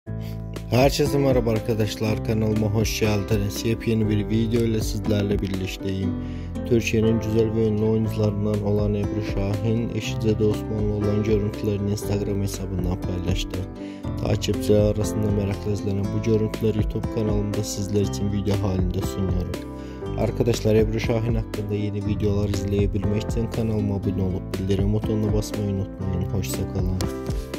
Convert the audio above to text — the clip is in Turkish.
Herkese merhaba arkadaşlar, kanalıma hoş geldiniz. Yepyeni bir video ile sizlerle birlikteyim. Türkiye'nin güzel ve ünlü oyuncularından olan Ebru Şahin, eşi Cedi Osmanlı olan görüntülerini Instagram hesabından paylaştı. Takipçiler arasında merakla izlenen bu görüntüleri YouTube kanalımda sizler için video halinde sunuyorum. Arkadaşlar, Ebru Şahin hakkında yeni videolar izleyebilmek için kanalıma abone olup bildirim butonuna basmayı unutmayın. Hoşça kalın.